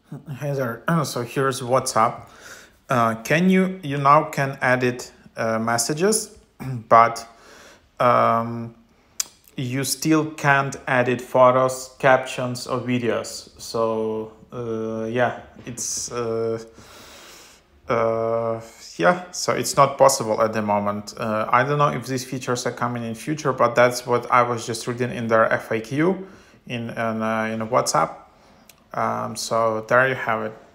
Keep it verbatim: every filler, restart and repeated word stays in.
Hey there. So here's WhatsApp. Uh, can you you now can edit uh, messages, but um, you still can't edit photos, captions, or videos. So uh, yeah, it's uh, uh, yeah. So it's not possible at the moment. Uh, I don't know if these features are coming in future, but that's what I was just reading in their F A Q in in, uh, in WhatsApp. Um, so there you have it.